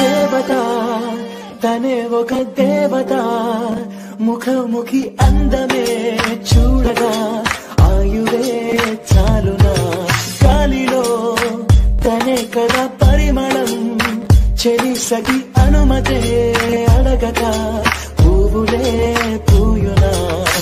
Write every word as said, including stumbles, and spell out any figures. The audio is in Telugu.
దేవత తనే ఒక దేవత ముఖముఖి అందమే చూడగా ఆయువే చాలునా గాలిలో తనే కదా పరిమళం చెలి సగి అనుమతే అడగక పువ్వులే పూయునా